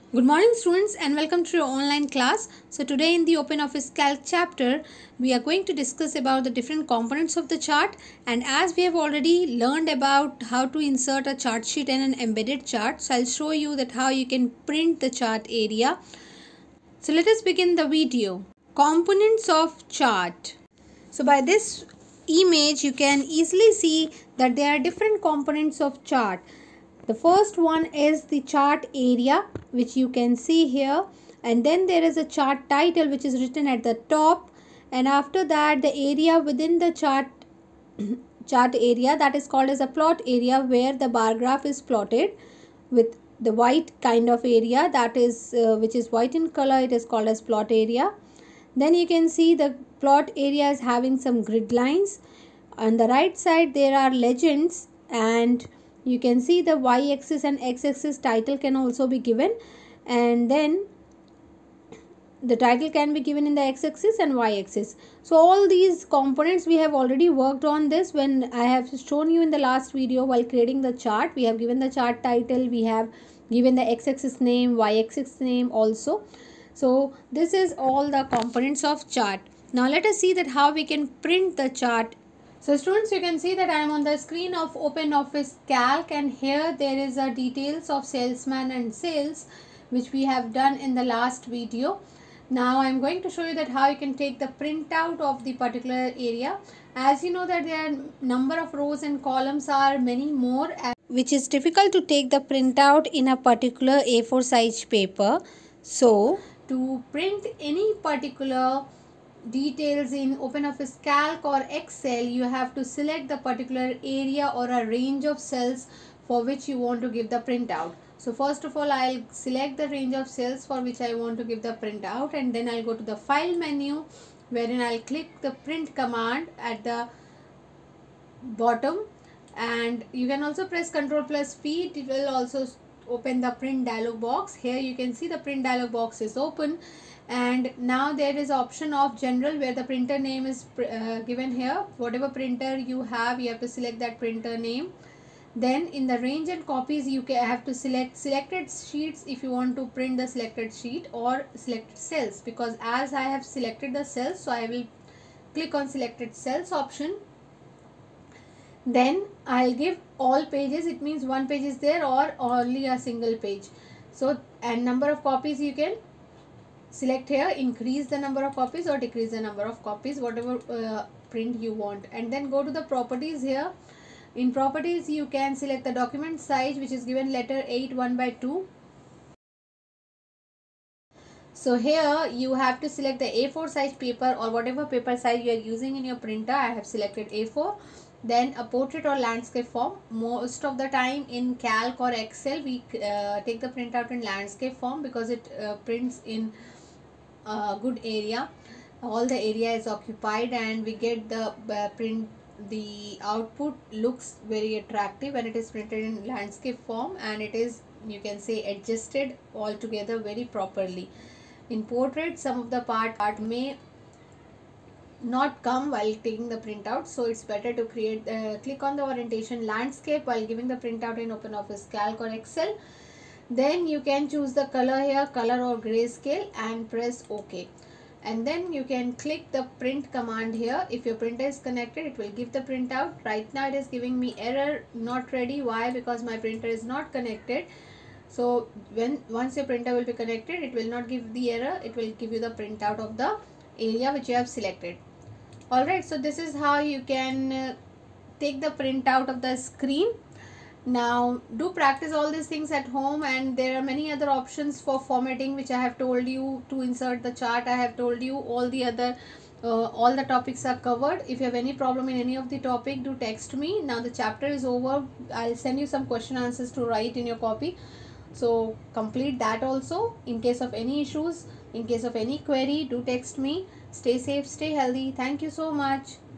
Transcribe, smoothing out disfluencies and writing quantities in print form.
Good morning students and welcome to your online class. So today in the OpenOffice Calc chapter, we are going to discuss about the different components of the chart, and as we have already learned about how to insert a chart sheet and an embedded chart, so I'll show you that how you can print the chart area. So let us begin the video. Components of chart. So by this image you can easily see that there are different components of chart. The first one is the chart area, which you can see here, and then there is a chart title which is written at the top, and after that the area within the chart area, that is called as a plot area, where the bar graph is plotted with the white kind of area, that is which is white in color. It is called as plot area. Then you can see the plot area is having some grid lines. On the right side there are legends, and you can see the y-axis and x-axis title can also be given, and then the title can be given in the x-axis and y-axis. So all these components we have already worked on this when I have shown you in the last video. While creating the chart, we have given the chart title, we have given the x-axis name, y-axis name also. So this is all the components of chart. Now let us see that how we can print the chart. So students, you can see that I am on the screen of OpenOffice Calc, and here there is a details of salesman and sales which we have done in the last video. Now I am going to show you that how you can take the printout of the particular area. As you know that there are number of rows and columns are many more, which is difficult to take the printout in a particular A4 size paper. So to print any particular details in OpenOffice Calc or Excel, you have to select the particular area or a range of cells for which you want to give the printout. So first of all, I'll select the range of cells for which I want to give the printout, and then I'll go to the file menu, wherein I'll click the print command at the bottom, and you can also press Ctrl+P. It will also open the print dialog box. Here you can see the print dialog box is open, and now there is option of general, where the printer name is given here. Whatever printer you have to select that printer name. Then in the range and copies, you have to select selected sheets if you want to print the selected sheet, or selected cells, because as I have selected the cells, so I will click on selected cells option. Then I'll give all pages, it means one page is there or only a single page. So, and number of copies you can select here, increase the number of copies or decrease the number of copies, whatever print you want. And then go to the properties. Here in properties you can select the document size, which is given letter 8 1/2. So here you have to select the A4 size paper or whatever paper size you are using in your printer. I have selected A4. Then a portrait or landscape form. Most of the time in Calc or Excel we take the printout in landscape form, because it prints in a good area. All the area is occupied, and we get the print. The output looks very attractive when it is printed in landscape form, and it is, you can say, adjusted all together very properly. In portrait, some of the part may not come while taking the printout, so it's better to create click on the orientation landscape while giving the printout in OpenOffice Calc or Excel. Then you can choose the color here, color or grayscale, and press OK. And then you can click the print command here. If your printer is connected, it will give the printout. Right now it is giving me error, not ready. Why? Because my printer is not connected. So once your printer will be connected, it will not give the error. It will give you the printout of the area which you have selected. Alright, so this is how you can take the printout of the screen. Now do practice all these things at home, and there are many other options for formatting which I have told you. To insert the chart, I have told you. All the other all the topics are covered. If you have any problem in any of the topic, do text me. Now the chapter is over. I'll send you some question answers to write in your copy, so complete that also. In case of any issues, in case of any query, do text me. Stay safe, stay healthy. Thank you so much.